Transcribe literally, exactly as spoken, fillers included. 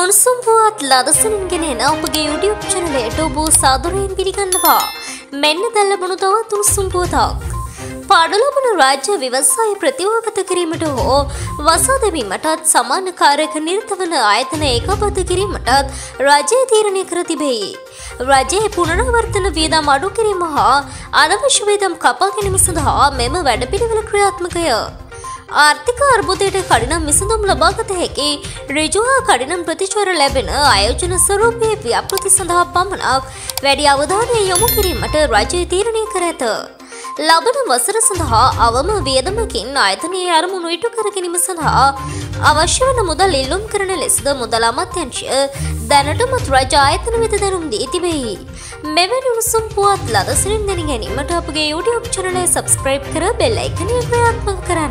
උණුසුම් පුවත් ලදසනින් ගෙනෙන අපගේ YouTube channelයට ඔබ සාදරයෙන් පිළිගන්නවා. මෙන්න දැන් ලැබුණු තවත් උණුසුම් පුවතක්. පාඩු ලබන රාජ්‍ය ව්‍යවසාය ප්‍රතිවගත කිරීමට හෝ වසා දැමීමටත් සමාන කාර්යක නිරත වන ආයතන ඒකාබද්ධ කිරීමටත් රජය තීරණය කර තිබේ. රජයේ පුනරාවර්තන වියදම් අඩු කිරීම හා අනවශ්‍ය වියදම් කපා ගැනීම සඳහා මෙම වැඩපිළිවෙල ක්‍රියාත්මකය. ආර්ථික අර්බුදයට කඩිනම් විසඳුම් ලබාගත හැකි ඍජු හා කඩිනම් ප්‍රතිචාර ලැබෙන ආයෝජන ස්වරූපයේ ව්‍යාපෘති සඳහා පමණක් වැඩි අවධානය යොමු කිරීමට රජය තීරණය කර ඇත. ලබන වසර සඳහා අවම වියදමකින් ආයතනයේ අරමුණු ඉටු කර ගැනීම සඳහා අවශ්‍ය වන මුදල් ඉල්ලුම් කරන ලෙසද මුදල් අමාත්‍යාංශය දැනටමත් රජ ආයතන වෙත දැනුම් දී තිබේ. මෙවැනි උණුසුම් පුවත් ලදසනින් දැන ගැනීමට අපගේ YouTube channel එක subscribe කර බෙල් අයිකනය ක්‍රියාත්මක කරන්න.